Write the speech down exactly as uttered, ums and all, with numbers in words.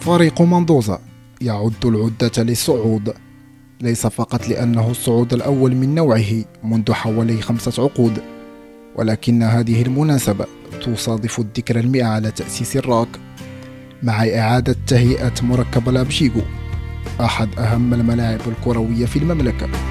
فريق مندوزا يعد العدة للصعود، ليس فقط لأنه الصعود الأول من نوعه منذ حوالي خمسة عقود، ولكن هذه المناسبة تصادف الذكرى المئة على تأسيس الراك، مع إعادة تهيئة مركب الأبشيغو، أحد أهم الملاعب الكروية في المملكة.